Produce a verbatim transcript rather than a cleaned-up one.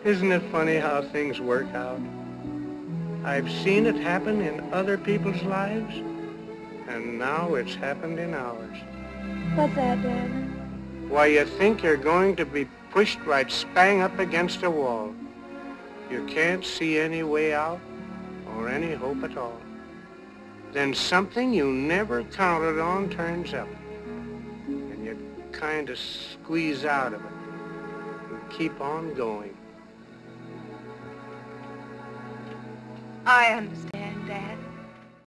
Isn't it funny how things work out? I've seen it happen in other people's lives, and now it's happened in ours. What's that, Dad? Why, you think you're going to be pushed right spang up against a wall. You can't see any way out or any hope at all. Then something you never counted on turns up, and you kind of squeeze out of it and keep on going. I understand.